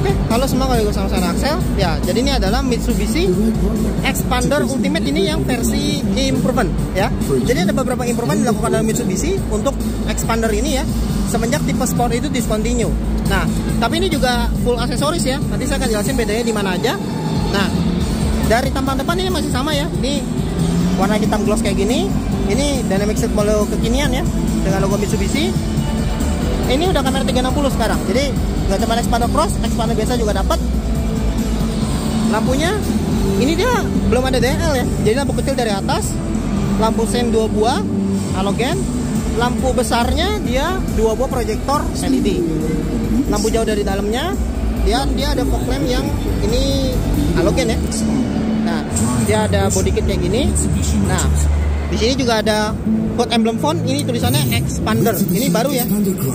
Oke, halo semua, kali gue sama saya Axel. Ya, jadi ini adalah Mitsubishi Xpander Ultimate, ini yang versi improvement ya. Jadi ada beberapa improvement dilakukan dalam Mitsubishi untuk Xpander ini ya, semenjak tipe sport itu discontinue. Nah, tapi ini juga full aksesoris ya. Nanti saya akan jelasin bedanya di mana aja. Nah, dari tampang depan ini masih sama ya. Ini warna hitam gloss kayak gini. Ini dynamic shift model kekinian ya, dengan logo Mitsubishi. Ini udah kamera 360 sekarang. Jadi nggak cuma Xpander Cross, Xpander biasa juga dapat. Lampunya ini dia belum ada DL ya. Jadi lampu kecil dari atas, lampu sen 2 buah halogen, lampu besarnya dia 2 buah proyektor LED. Lampu jauh dari dalamnya dia ada fog lamp yang ini halogen ya. Nah, dia ada body kit kayak gini. Nah, di sini juga ada code emblem font, ini tulisannya Xpander. Ini baru ya.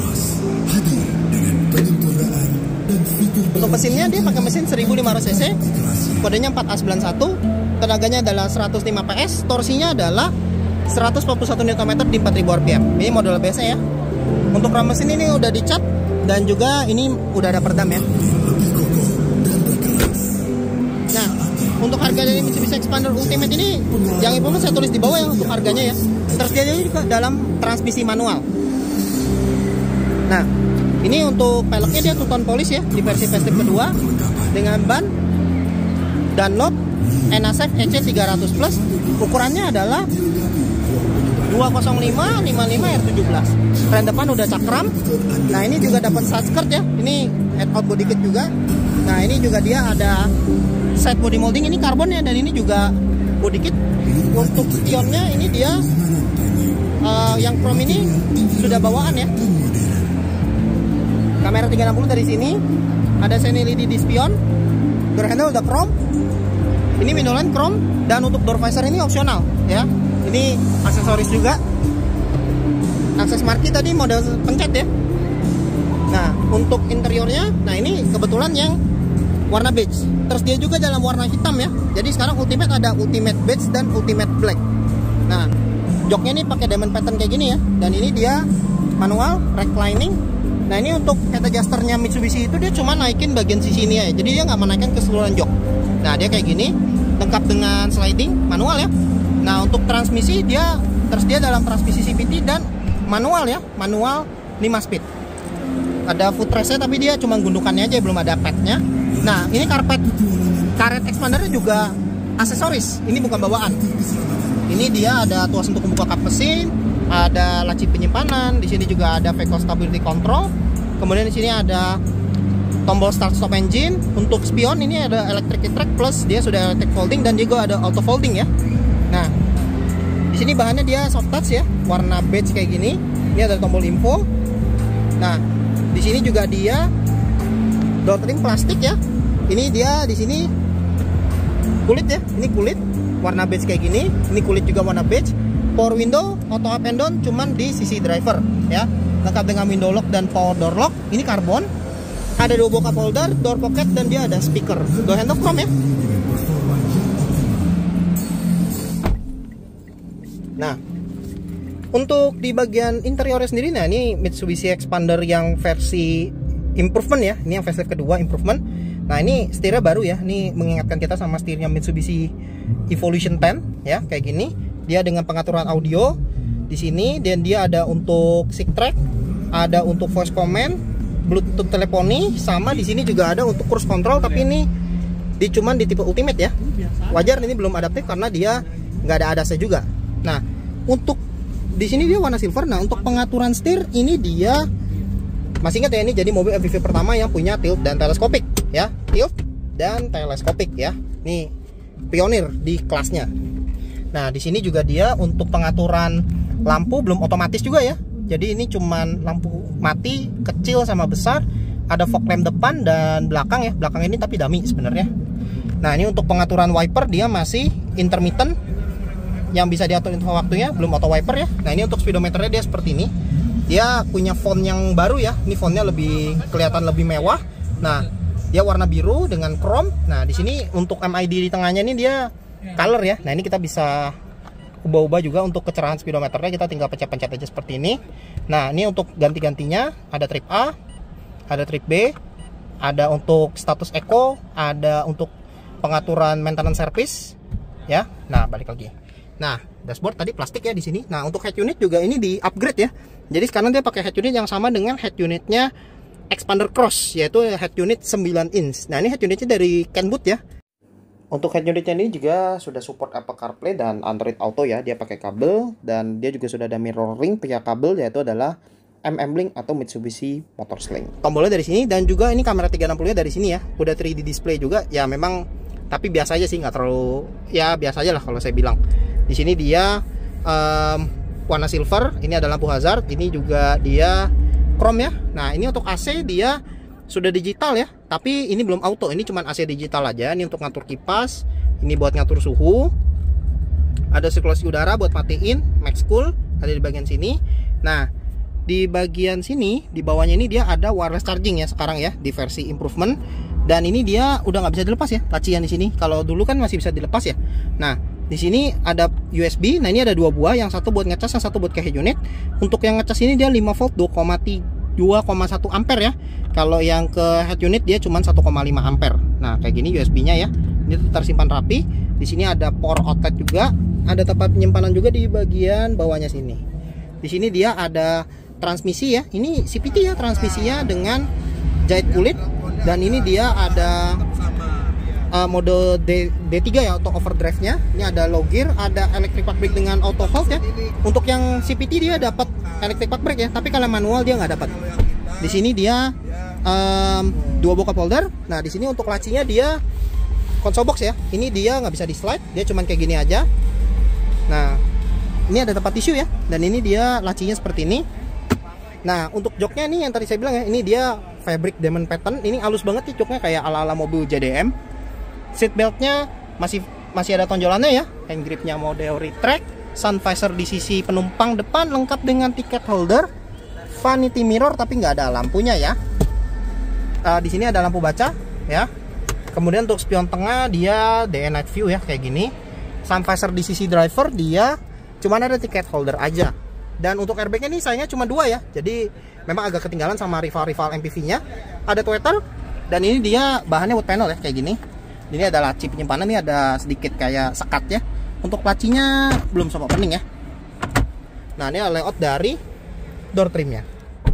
Untuk mesinnya dia pakai mesin 1500 cc, kodenya 4A91, tenaganya adalah 105 PS, torsinya adalah 141 Nm di 4000 rpm. Ini model biasa ya. Untuk ram mesin ini udah dicat dan juga ini udah ada peredam ya. Nah, untuk harga dari Mitsubishi Xpander Ultimate ini yang implement saya tulis di bawah ya untuk harganya ya. Tersedia juga dalam transmisi manual. Nah, ini untuk peleknya dia two-tone polish ya, di versi facelift kedua dengan ban Dunlop NASF EC300 Plus. Ukurannya adalah 205/55 R17. Rem depan udah cakram. Nah, ini juga dapat side skirt ya. Ini head-out body kit juga. Nah, ini juga dia ada side body molding, ini karbon ya, dan ini juga body kit. Untuk spionnya ini dia yang chrome ini sudah bawaan ya. Kamera 360 dari sini, ada sen LED di spion, door handle udah chrome, ini window line chrome, dan untuk door visor ini opsional ya. Ini aksesoris juga. Akses marquee tadi model pencet ya. Nah, untuk interiornya, nah ini kebetulan yang warna beige. Tersedia juga dalam warna hitam ya. Jadi sekarang Ultimate ada Ultimate beige dan Ultimate black. Nah, joknya ini pakai diamond pattern kayak gini ya. Dan ini dia manual reclining. Nah, ini untuk head adjusternya Mitsubishi itu dia cuma naikin bagian sisi ini ya. Jadi dia nggak menaikkan keseluruhan jok. Nah, dia kayak gini, lengkap dengan sliding manual ya. Nah, untuk transmisi dia tersedia dalam transmisi CVT dan manual ya, manual 5 speed. Ada footrestnya tapi dia cuma gundukannya aja, belum ada padnya. Nah, ini karet expandernya juga aksesoris, ini bukan bawaan. Ini dia ada tuas untuk membuka kap mesin, ada laci penyimpanan, di sini juga ada vehicle stability control. Kemudian di sini ada tombol start stop engine. Untuk spion ini ada electric track plus dia sudah electric folding dan juga ada auto folding ya. Nah, di sini bahannya dia soft touch ya, warna beige kayak gini. Ini ada tombol info. Nah, di sini juga dia door trim plastik ya. Ini dia di sini kulit ya, ini kulit warna beige kayak gini. Ini kulit juga warna beige. Power window, auto up and down cuman di sisi driver ya. Lengkap dengan window lock dan power door lock. Ini karbon. Ada 2 buah cup holder, door pocket, dan dia ada speaker. Door handle chrome ya. Nah, untuk di bagian interiornya sendiri, nah ini Mitsubishi Xpander yang versi improvement ya. Ini yang versi kedua improvement. Nah, ini setirnya baru ya. Ini mengingatkan kita sama setirnya Mitsubishi Evolution 10 ya, kayak gini. Dia dengan pengaturan audio di sini, dan dia ada untuk sick track, ada untuk voice command, Bluetooth teleponi, sama di sini juga ada untuk cruise control. Tapi ini cuman di tipe Ultimate ya. Wajar ini belum adaptif karena dia nggak ada ADAS juga. Nah, untuk di sini dia warna silver. Nah, untuk pengaturan setir ini dia masih ingat ya, ini jadi mobil MPV pertama yang punya tilt dan teleskopik ya, tilt dan teleskopik ya. Ini pionir di kelasnya. Nah, di sini juga dia untuk pengaturan lampu belum otomatis juga ya. Jadi ini cuman lampu mati kecil sama besar. Ada fog lamp depan dan belakang ya. Belakang ini tapi dummy sebenarnya. Nah, ini untuk pengaturan wiper dia masih intermittent, yang bisa diatur info waktunya, belum auto wiper ya. Nah, ini untuk speedometernya dia seperti ini. Dia punya font yang baru ya. Ini fontnya lebih kelihatan lebih mewah. Nah, dia warna biru dengan chrome. Nah, di sini untuk MID di tengahnya ini dia color ya. Nah, ini kita bisa ubah-ubah juga untuk kecerahan speedometernya. Kita tinggal pencet-pencet aja seperti ini. Nah, ini untuk ganti-gantinya ada trip A, ada trip B, ada untuk status eco, ada untuk pengaturan maintenance service ya. Nah, balik lagi. Nah, dashboard tadi plastik ya di sini. Nah, untuk head unit juga ini di upgrade ya. Jadi sekarang dia pakai head unit yang sama dengan head unitnya Expander Cross, yaitu head unit 9 inch. Nah, ini head unitnya dari Kenwood ya. Untuk head unitnya ini juga sudah support Apple CarPlay dan Android Auto ya. Dia pakai kabel dan dia juga sudah ada mirroring via kabel, yaitu adalah MM-Link atau Mitsubishi Motors Link. Tombolnya dari sini dan juga ini kamera 360-nya dari sini ya. Udah 3D display juga. Ya memang tapi biasa aja sih, nggak terlalu, ya biasa aja lah kalau saya bilang. Di sini dia warna silver, ini ada lampu hazard, ini juga dia chrome ya. Nah, ini untuk AC dia sudah digital ya, tapi ini belum auto, ini cuma AC digital aja. Ini untuk ngatur kipas, ini buat ngatur suhu. Ada sirkulasi udara buat matiin, max cool ada di bagian sini. Nah, di bagian sini di bawahnya ini dia ada wireless charging ya sekarang ya, di versi improvement. Dan ini dia udah nggak bisa dilepas ya, lacian di sini. Kalau dulu kan masih bisa dilepas ya. Nah, di sini ada USB. Nah, ini ada dua buah, yang satu buat ngecas, yang satu buat ke head unit. Untuk yang ngecas ini dia 5 volt 2,1 ampere ya. Kalau yang ke head unit dia cuma 1,5 ampere. Nah, kayak gini USB-nya ya. Ini tersimpan rapi. Di sini ada power outlet juga, ada tempat penyimpanan juga di bagian bawahnya sini. Di sini dia ada transmisi ya. Ini CVT ya transmisinya dengan jahit kulit. Dan ini dia ada mode D3 ya, auto overdrive-nya. Ini ada low gear, ada electric park brake dengan auto hold ya. Untuk yang CVT dia dapat electric park brake ya, tapi kalau manual dia nggak dapat. Di sini dia dua buah cup holder. Nah, di sini untuk lacinya dia console box ya. Ini dia nggak bisa di slide, dia cuman kayak gini aja. Nah, ini ada tempat tisu ya. Dan ini dia lacinya seperti ini. Nah, untuk joknya nih yang tadi saya bilang ya, ini dia fabric diamond pattern. Ini halus banget nih joknya, kayak ala-ala mobil JDM. Seat beltnya masih ada tonjolannya ya. Hand gripnya model retract. Sun visor di sisi penumpang depan lengkap dengan tiket holder. Vanity mirror tapi nggak ada lampunya ya. Di sini ada lampu baca ya. Kemudian untuk spion tengah dia day and night view ya kayak gini. Sun visor di sisi driver dia cuman ada tiket holder aja. Dan untuk airbagnya ini sayangnya cuma 2 ya. Jadi memang agak ketinggalan sama rival-rival MPV-nya. Ada tweeter dan ini dia bahannya wood panel ya kayak gini. Ini ada laci penyimpanan, ini ada sedikit kayak sekat ya. Untuk lacinya belum sama pening ya. Nah, ini layout dari door trimnya.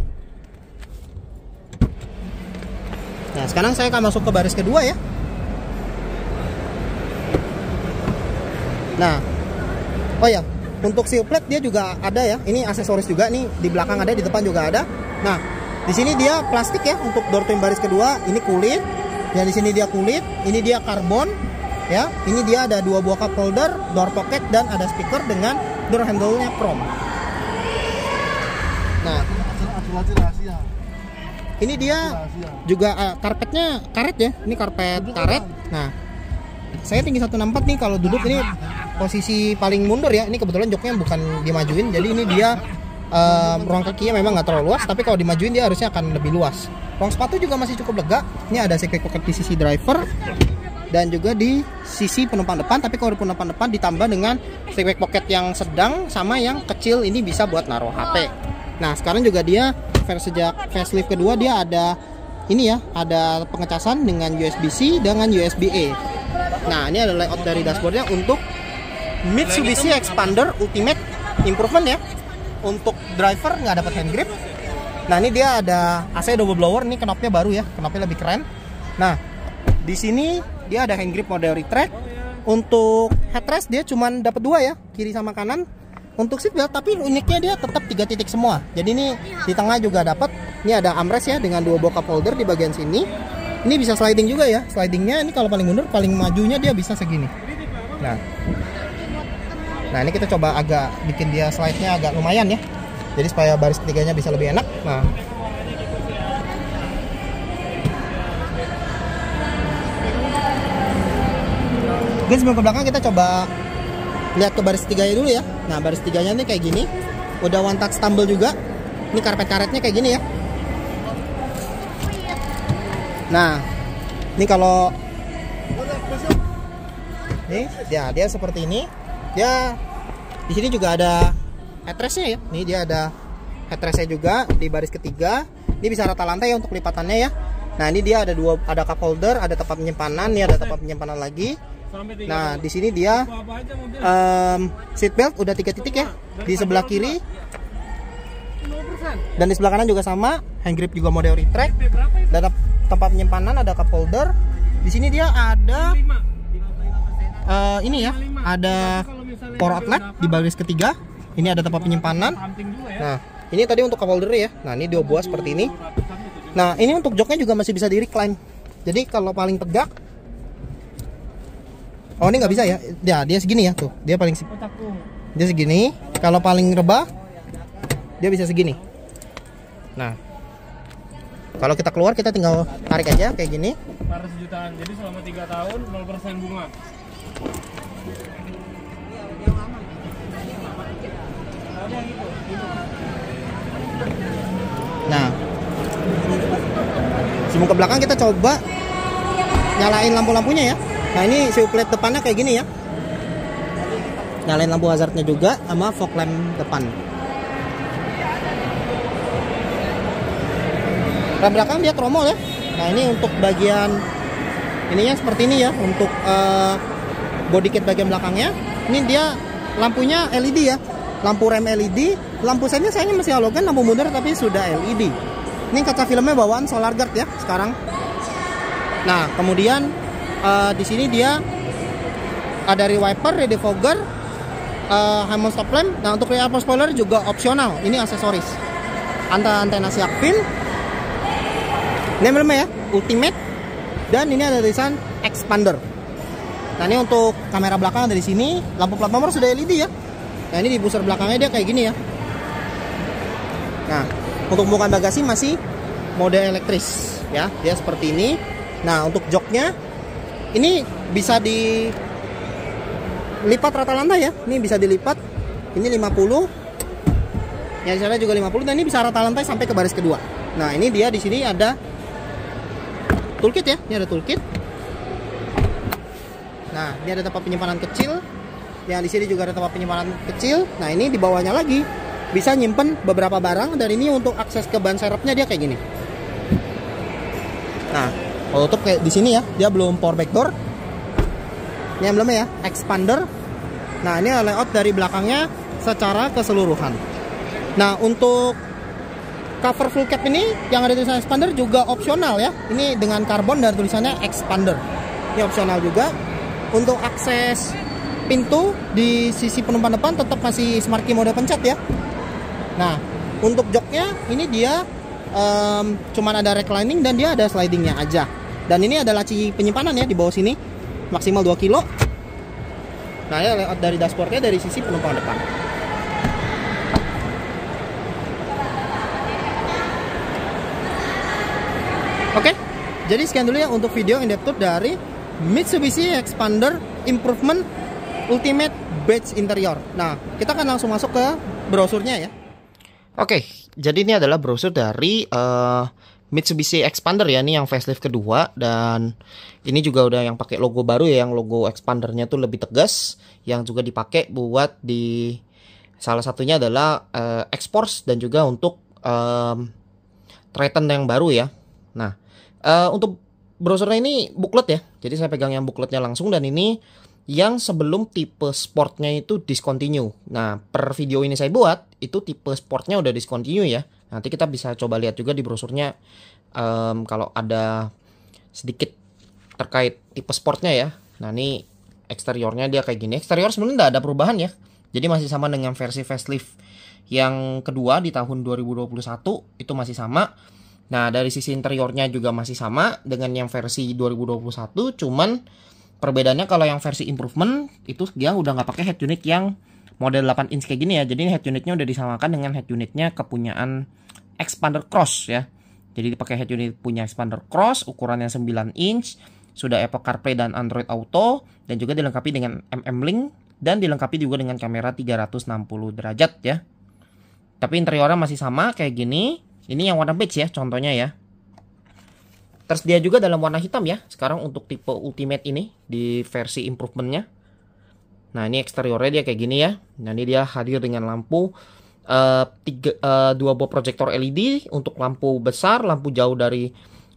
Nah, sekarang saya akan masuk ke baris kedua ya. Nah, oh ya, untuk seal plate dia juga ada ya. Ini aksesoris juga nih, di belakang ada, di depan juga ada. Nah, di sini dia plastik ya untuk door trim baris kedua. Ini kulit. Yang di sini dia kulit, ini dia karbon ya. Ini dia ada 2 buah cup holder, door pocket dan ada speaker dengan door handle-nya chrome. Nah, ini dia juga karpetnya karet ya. Ini karpet karet. Nah, saya tinggi 164 nih, kalau duduk ini posisi paling mundur ya. Ini kebetulan joknya bukan dimajuin, jadi ini dia ruang kakinya memang nggak terlalu luas, tapi kalau dimajuin dia harusnya akan lebih luas. Ruang sepatu juga masih cukup lega. Ini ada secret pocket di sisi driver dan juga di sisi penumpang depan, tapi kalau di penumpang depan ditambah dengan secret pocket yang sedang sama yang kecil, ini bisa buat naruh HP. Nah, sekarang juga dia sejak facelift kedua dia ada ini ya, ada pengecasan dengan USB-C dengan USB-A. Nah, ini ada layout dari dashboardnya untuk Mitsubishi Expander Ultimate Improvement ya. Untuk driver nggak dapat hand grip. Nah, ini dia ada AC double blower, ini knopnya baru ya, knopnya lebih keren. Nah, di sini dia ada hand grip model retract. Untuk headrest dia cuman dapat 2 ya, kiri sama kanan. Untuk seatbelt tapi uniknya dia tetap 3 titik semua. Jadi ini di tengah juga dapat. Ini ada armrest ya dengan 2 buah cup holder di bagian sini. Ini bisa sliding juga ya. Slidingnya ini kalau paling mundur, paling majunya dia bisa segini. Nah, ini kita coba agak bikin dia slide-nya agak lumayan ya. Jadi supaya baris ketiganya bisa lebih enak. Nah, mungkin sebelum ke belakang kita coba lihat ke baris ketiganya dulu ya. Nah, baris ketiganya ini kayak gini. Udah one touch tumble juga. Ini karpet karetnya kayak gini ya. Nah, ini kalau nih dia seperti ini. Dia di sini juga ada headrestnya ya. Nih dia ada headrestnya juga di baris ketiga. Ini bisa rata lantai ya untuk lipatannya ya. Nah, ini dia ada cup holder, ada tempat penyimpanan, nih ada tempat penyimpanan lagi. Nah, di sini dia seat belt udah 3 titik ya di sebelah kiri. Dan di sebelah kanan juga sama, hand grip juga model retract. Dan tempat penyimpanan, ada cup holder. Di sini dia ada ini ya, ada power outlet di baris ketiga. Ini ada tempat penyimpanan. Nah, ini tadi untuk cup holder ya. Nah, ini dia buat seperti ini. Nah, ini untuk joknya juga masih bisa di recline. Jadi kalau paling tegak, oh ini nggak bisa ya. Ya, dia segini ya tuh. Dia segini. Kalau paling rebah, dia bisa segini. Nah, kalau kita keluar kita tinggal tarik aja kayak gini. Harus jutaan. Jadi selama 3 tahun 0% bunga. Nah, sebelum ke belakang kita coba nyalain lampu-lampunya ya. Nah, ini si plate depannya kayak gini ya. Nyalain lampu hazardnya juga sama fog lamp depan. Rem belakang dia tromol ya. Nah, ini untuk bagian ininya seperti ini ya, untuk body kit bagian belakangnya. Ini dia lampunya LED ya. Lampu rem LED, lampu sennya sayangnya masih halogen, lampu mundur tapi sudah LED. Ini kaca filmnya bawaan solar guard ya sekarang. Nah, kemudian di sini dia ada rear wiper, rear defogger, high mount stop lamp. Nah, untuk rear spoiler juga opsional. Ini aksesoris. Antena shark fin. Ini emblemnya ya, Ultimate. Dan ini ada tulisan Expander. Nah, ini untuk kamera belakang dari sini. Lampu plat nomor sudah LED ya. Nah, ini di buzzer belakangnya dia kayak gini ya. Nah, untuk pembukaan bagasi masih mode elektris ya. Dia seperti ini. Nah, untuk joknya ini bisa dilipat rata lantai ya. Ini bisa dilipat. Ini 50. Ya, di sana juga 50 dan ini bisa rata lantai sampai ke baris kedua. Nah, ini dia di sini ada toolkit ya, ini ada toolkit. Nah, ini ada tempat penyimpanan kecil. Yang di sini juga ada tempat penyimpanan kecil. Nah, ini di bawahnya lagi bisa nyimpen beberapa barang. Dan ini untuk akses ke ban serepnya dia kayak gini. Nah, kalau tutup kayak di sini ya, dia belum power back door. Ini emblemnya ya, Expander. Nah, ini layout dari belakangnya secara keseluruhan. Nah, untuk cover full cap ini yang ada tulisan Expander juga opsional ya. Ini dengan karbon dan tulisannya Expander. Ini opsional juga. Untuk akses pintu di sisi penumpang depan tetap masih smart key mode pencet ya. Nah, untuk joknya ini dia cuman ada reclining dan dia ada slidingnya aja. Dan ini ada laci penyimpanan ya di bawah sini, maksimal 2 kilo. Nah, ya layout dari dashboardnya dari sisi penumpang depan. Oke, jadi sekian dulu ya untuk video in depth tour dari Mitsubishi Expander Improvement Ultimate Badge Interior. Nah, kita akan langsung masuk ke brosurnya ya. Oke, jadi ini adalah brosur dari Mitsubishi Expander ya. Ini yang facelift kedua. Dan ini juga udah yang pakai logo baru ya. Yang logo Expandernya tuh lebih tegas. Yang juga dipakai buat di salah satunya adalah X-Force dan juga untuk Triton yang baru ya. Nah, untuk brosurnya ini booklet ya. Jadi saya pegang yang bookletnya langsung. Dan ini yang sebelum tipe sportnya itu discontinue. Nah, per video ini saya buat, itu tipe sportnya udah discontinue ya. Nanti kita bisa coba lihat juga di brosurnya kalau ada sedikit terkait tipe sportnya ya. Nah, ini eksteriornya dia kayak gini. Eksterior sebenarnya nggak ada perubahan ya. Jadi masih sama dengan versi facelift yang kedua di tahun 2021, itu masih sama. Nah, dari sisi interiornya juga masih sama dengan yang versi 2021, cuman perbedaannya kalau yang versi improvement itu dia udah nggak pakai head unit yang model 8 inch kayak gini ya. Jadi head unitnya udah disamakan dengan head unitnya kepunyaan Expander Cross ya. Jadi dipakai head unit punya Expander Cross, ukurannya 9 inch, sudah Apple CarPlay dan Android Auto, dan juga dilengkapi dengan MM-Link, dan dilengkapi juga dengan kamera 360 derajat ya. Tapi interiornya masih sama kayak gini. Ini yang warna beige ya contohnya ya. Tersedia juga dalam warna hitam ya sekarang untuk tipe Ultimate ini di versi improvementnya. Nah, ini eksteriornya dia kayak gini ya. Nah, ini dia hadir dengan lampu 2 buah proyektor LED untuk lampu besar, lampu jauh dari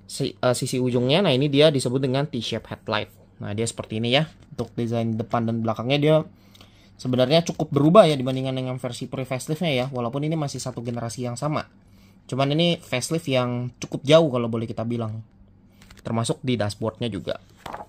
sisi ujungnya. Nah, ini dia disebut dengan T-shape headlight. Nah, dia seperti ini ya. Untuk desain depan dan belakangnya dia sebenarnya cukup berubah ya dibandingkan dengan versi pre-faceliftnya ya. Walaupun ini masih satu generasi yang sama. Cuman ini facelift yang cukup jauh kalau boleh kita bilang. Termasuk di dashboardnya juga.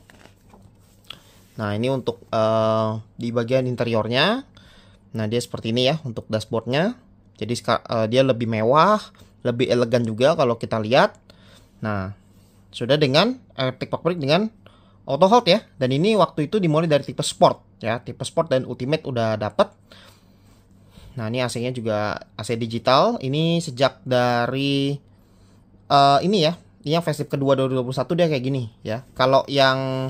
Nah, ini untuk di bagian interiornya. Nah, dia seperti ini ya untuk dashboardnya. Jadi dia lebih mewah, lebih elegan juga kalau kita lihat. Nah, sudah dengan electric park brake dengan auto hold ya. Dan ini waktu itu dimulai dari tipe sport ya. Tipe sport dan ultimate udah dapat. Nah, ini AC-nya juga AC digital. Ini sejak dari ini ya. Ini yang facelift kedua 2021 dia kayak gini ya. Kalau yang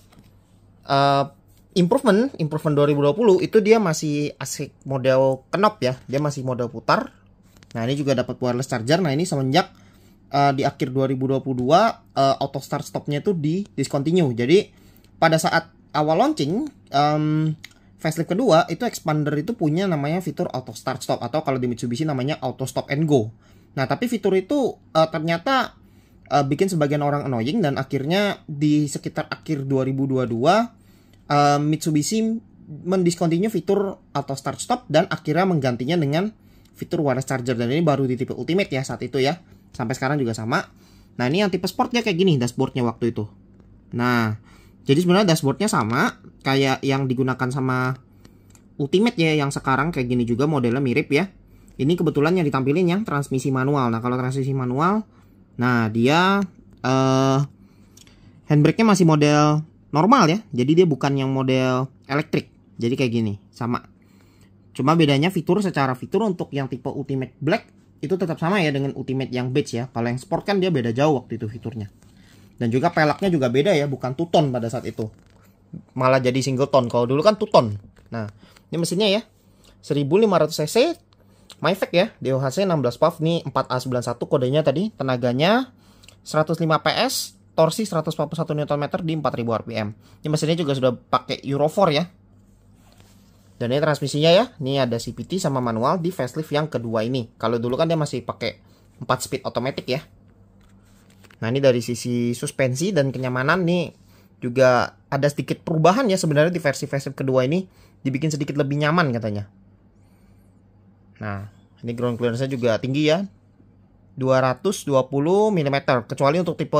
improvement 2020 itu dia masih AC model knob ya. Dia masih model putar. Nah, ini juga dapat wireless charger. Nah, ini semenjak di akhir 2022 auto start stopnya itu di discontinue. Jadi pada saat awal launching facelift kedua itu expander itu punya namanya fitur auto start stop, atau kalau di Mitsubishi namanya auto stop and go. Nah, tapi fitur itu ternyata bikin sebagian orang annoying, dan akhirnya di sekitar akhir 2022 Mitsubishi mendiscontinue fitur auto start stop dan akhirnya menggantinya dengan fitur wireless charger. Dan ini baru di tipe ultimate ya saat itu ya. Sampai sekarang juga sama. Nah, ini yang tipe sportnya kayak gini dashboardnya waktu itu. Nah, jadi sebenarnya dashboardnya sama kayak yang digunakan sama ultimate ya, yang sekarang kayak gini juga modelnya mirip ya. Ini kebetulan yang ditampilin yang transmisi manual. Nah, kalau transmisi manual, nah dia handbrake-nya masih model normal ya. Jadi dia bukan yang model elektrik. Jadi kayak gini, sama. Cuma bedanya secara fitur untuk yang tipe ultimate black itu tetap sama ya dengan ultimate yang beige ya. Kalau yang sport kan dia beda jauh waktu itu fiturnya. Dan juga peleknya juga beda ya, bukan two tone pada saat itu. Malah jadi single tone. Kalau dulu kan two tone. Nah, ini mesinnya ya. 1500 cc. Myfec ya, DOHC 16 valve nih, 4A91 kodenya tadi. Tenaganya 105 PS, torsi 141 Nm di 4000 rpm. Ini mesinnya juga sudah pakai Euro 4 ya. Dan ini transmisinya ya, ini ada CVT sama manual di facelift yang kedua ini. Kalau dulu kan dia masih pakai 4 speed automatic ya. Nah, ini dari sisi suspensi dan kenyamanan nih juga ada sedikit perubahan ya sebenarnya di versi facelift kedua ini, dibikin sedikit lebih nyaman katanya. Nah, ini ground clearance-nya juga tinggi ya, 220 mm. Kecuali untuk tipe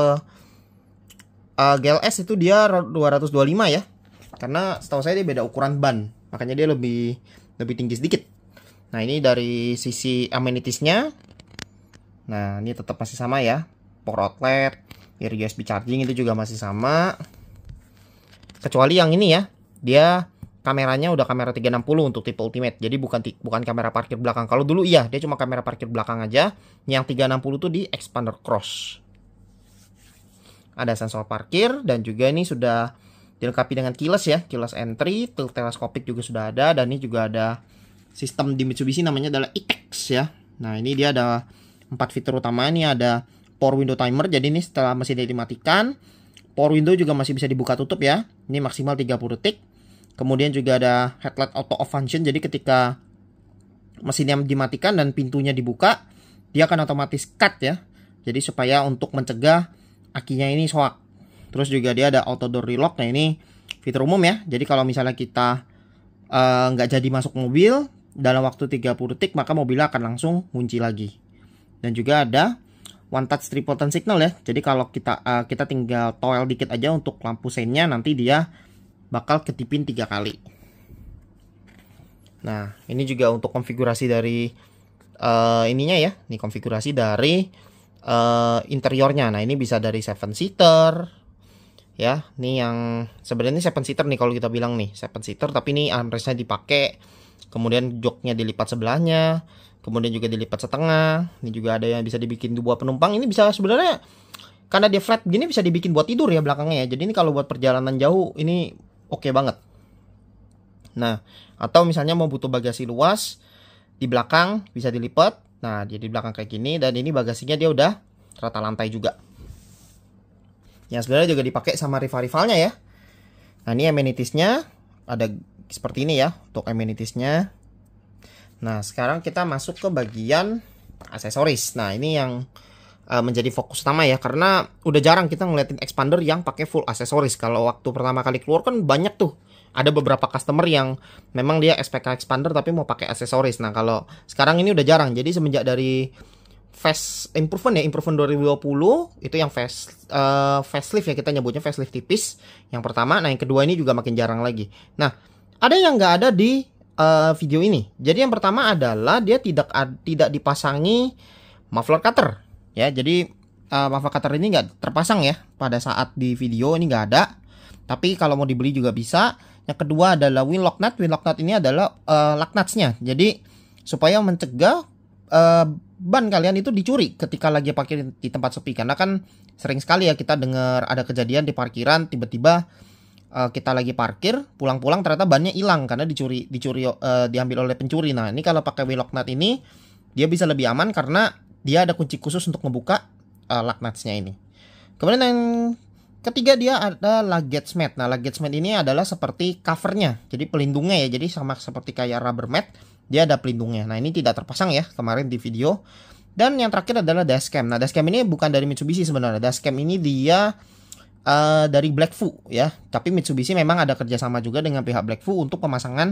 GLS itu dia 225 ya. Karena setahu saya dia beda ukuran ban, makanya dia lebih tinggi sedikit. Nah, ini dari sisi amenities-nya. Nah, ini tetap masih sama ya. Power outlet, USB charging itu juga masih sama. Kecuali yang ini ya, dia kameranya udah kamera 360 untuk tipe ultimate. Jadi bukan kamera parkir belakang. Kalau dulu iya, dia cuma kamera parkir belakang aja. Yang 360 tuh di expander cross. Ada sensor parkir dan juga ini sudah dilengkapi dengan keyless ya, keyless entry, tilt teleskopik juga sudah ada, dan ini juga ada sistem di Mitsubishi namanya adalah e-Tex ya. Nah, ini dia ada 4 fitur utama. Ini ada power window timer. Jadi ini setelah mesinnya dimatikan, power window juga masih bisa dibuka tutup ya. Ini maksimal 30 detik. Kemudian juga ada headlight auto off function. Jadi ketika mesinnya dimatikan dan pintunya dibuka, dia akan otomatis cut ya. Jadi supaya untuk mencegah akinya ini soak. Terus juga dia ada auto door relock. Nah, ini fitur umum ya. Jadi kalau misalnya kita nggak jadi masuk mobil dalam waktu 30 detik, maka mobilnya akan langsung kunci lagi. Dan juga ada one touch triple turn signal ya. Jadi kalau kita tinggal toel dikit aja untuk lampu seinnya, nanti dia bakal ketipin 3 kali. Nah, ini juga untuk konfigurasi dari ininya ya. Ini konfigurasi dari interiornya. Nah, ini bisa dari 7 seater ya. Ini yang sebenarnya 7 seater nih kalau kita bilang nih 7 seater, tapi ini armrestnya dipakai. Kemudian joknya dilipat sebelahnya. Kemudian juga dilipat setengah. Ini juga ada yang bisa dibikin buat penumpang. Ini bisa sebenarnya karena dia flat gini bisa dibikin buat tidur ya belakangnya ya. Jadi ini kalau buat perjalanan jauh ini oke banget. Nah, atau misalnya mau butuh bagasi luas di belakang bisa dilipat. Nah, jadi di belakang kayak gini, dan ini bagasinya dia udah rata lantai juga. Yang sebenarnya juga dipakai sama rival-rivalnya ya. Nah, ini amenities-nya ada seperti ini ya untuk amenities-nya. Nah, sekarang kita masuk ke bagian aksesoris. Nah, ini yang menjadi fokus utama ya, karena udah jarang kita ngeliatin expander yang pakai full aksesoris. Kalau waktu pertama kali keluar kan banyak tuh, ada beberapa customer yang memang dia SPK expander tapi mau pakai aksesoris. Nah kalau sekarang ini udah jarang, jadi semenjak dari improvement 2020 itu yang facelift ya, kita nyebutnya facelift tipis yang pertama. Nah yang kedua ini juga makin jarang lagi. Nah ada yang nggak ada di video ini. Jadi yang pertama adalah dia tidak dipasangi muffler cutter ya. Jadi muffler cutter ini nggak terpasang ya pada saat di video ini, nggak ada. Tapi kalau mau dibeli juga bisa. Yang kedua adalah wheel lock nut. Wheel lock nut ini adalah lug nuts-nya. Jadi supaya mencegah ban kalian itu dicuri ketika lagi parkir di tempat sepi. Karena kan sering sekali ya kita dengar ada kejadian di parkiran tiba-tiba kita lagi parkir, pulang-pulang ternyata bannya hilang karena diambil oleh pencuri. Nah ini kalau pakai wheel lock nut ini dia bisa lebih aman karena dia ada kunci khusus untuk membuka lug nuts-nya ini. Kemudian yang ketiga dia ada luggage mat. Nah luggage mat ini adalah seperti covernya, jadi pelindungnya ya, jadi sama seperti kayak rubber mat, dia ada pelindungnya. Nah ini tidak terpasang ya kemarin di video. Dan yang terakhir adalah dashcam. Nah dashcam ini bukan dari Mitsubishi sebenarnya. Dashcam ini dia dari Blackfu ya. Tapi Mitsubishi memang ada kerjasama juga dengan pihak Blackfu untuk pemasangan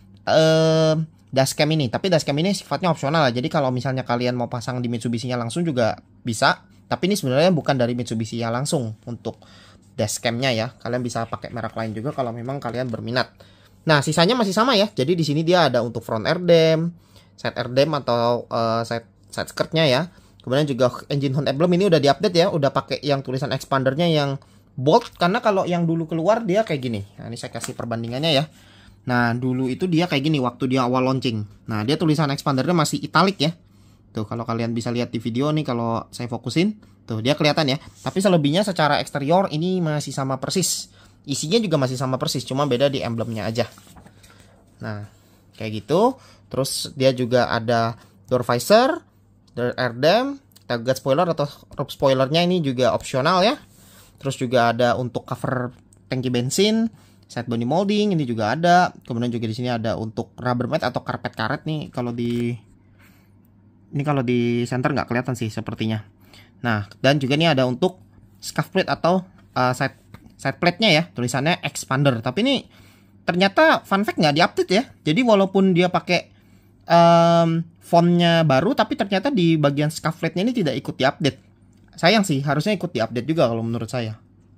dashcam ini. Tapi dashcam ini sifatnya opsional lah. Jadi kalau misalnya kalian mau pasang di Mitsubishi-nya langsung juga bisa. Tapi ini sebenarnya bukan dari Mitsubishi-nya langsung untuk dashcam-nya ya. Kalian bisa pakai merek lain juga kalau memang kalian berminat. Nah sisanya masih sama ya. Jadi di sini dia ada untuk front air dam, side air dam atau side skirtnya ya. Kemudian juga engine horn emblem ini udah diupdate ya. Udah pakai yang tulisan expandernya yang bold. Karena kalau yang dulu keluar dia kayak gini. Nah ini saya kasih perbandingannya ya. Nah dulu itu dia kayak gini waktu dia awal launching. Nah dia tulisan expandernya masih italic ya. Tuh kalau kalian bisa lihat di video nih, kalau saya fokusin tuh dia kelihatan ya. Tapi selebihnya secara eksterior ini masih sama persis. Isinya juga masih sama persis, cuma beda di emblemnya aja. Nah kayak gitu. Terus dia juga ada door visor, door air dam, tailgate spoiler atau roof spoilernya ini juga opsional ya. Terus juga ada untuk cover tangki bensin, side body molding ini juga ada. Kemudian juga di sini ada untuk rubber mat atau karpet karet nih. Kalau di center nggak kelihatan sih sepertinya. Nah dan juga ini ada untuk scuff plate atau side plate-nya ya, tulisannya expander. Tapi ini ternyata fun fact nggak diupdate ya. Jadi walaupun dia pakai fontnya baru, tapi ternyata di bagian scuff plate-nya ini tidak ikut diupdate. Sayang sih, harusnya ikut diupdate juga kalau menurut saya.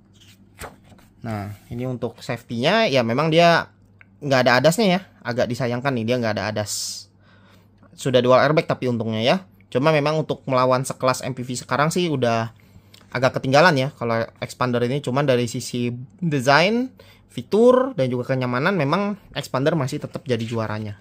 Nah ini untuk safety-nya ya, memang dia nggak ada adasnya ya. Agak disayangkan nih, dia nggak ada adas. Sudah dual airbag tapi untungnya ya. Cuma memang untuk melawan sekelas MPV sekarang sih udah agak ketinggalan ya kalau expander ini. Cuman dari sisi desain, fitur, dan juga kenyamanan memang expander masih tetap jadi juaranya.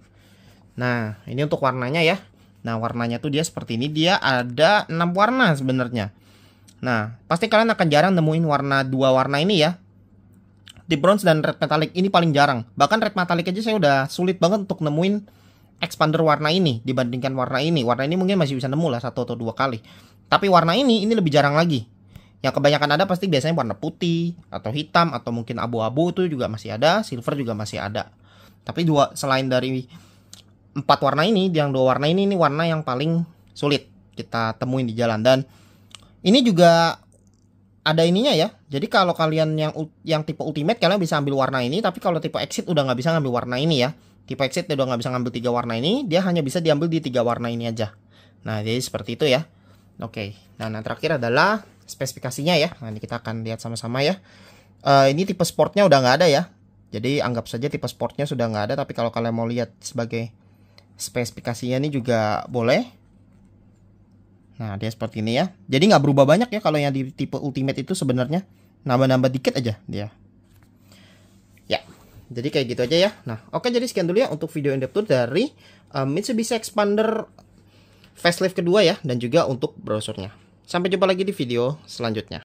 Nah ini untuk warnanya ya. Nah warnanya tuh dia seperti ini. Dia ada 6 warna sebenarnya. Nah pasti kalian akan jarang nemuin dua warna ini ya. Deep bronze dan red metallic ini paling jarang. Bahkan red metallic aja saya udah sulit banget untuk nemuin expander warna ini dibandingkan warna ini. Warna ini mungkin masih bisa nemu lah 1 atau 2 kali. Tapi warna ini lebih jarang lagi. Yang kebanyakan ada pasti biasanya warna putih atau hitam atau mungkin abu-abu, itu juga masih ada, silver juga masih ada. Tapi selain dari 4 warna ini, yang 2 warna ini warna yang paling sulit kita temuin di jalan. Dan ini juga ada ininya ya. Jadi kalau kalian yang tipe ultimate kalian bisa ambil warna ini, tapi kalau tipe exit udah nggak bisa ngambil warna ini ya. Tipe exit udah nggak bisa ngambil 3 warna ini, dia hanya bisa diambil di 3 warna ini aja. Nah jadi seperti itu ya. Oke, nah yang terakhir adalah spesifikasinya ya. Nah ini kita akan lihat sama-sama ya. Ini tipe sportnya udah nggak ada ya. Jadi anggap saja tipe sportnya sudah nggak ada. Tapi kalau kalian mau lihat sebagai spesifikasinya ini juga boleh. Nah dia seperti ini ya. Jadi nggak berubah banyak ya kalau yang di tipe ultimate itu sebenarnya. Nambah-nambah dikit aja dia. Ya. Jadi kayak gitu aja ya. Nah, oke, jadi sekian dulu ya untuk video in-depth tour dari Mitsubishi Expander facelift kedua ya, dan juga untuk brosurnya. Sampai jumpa lagi di video selanjutnya.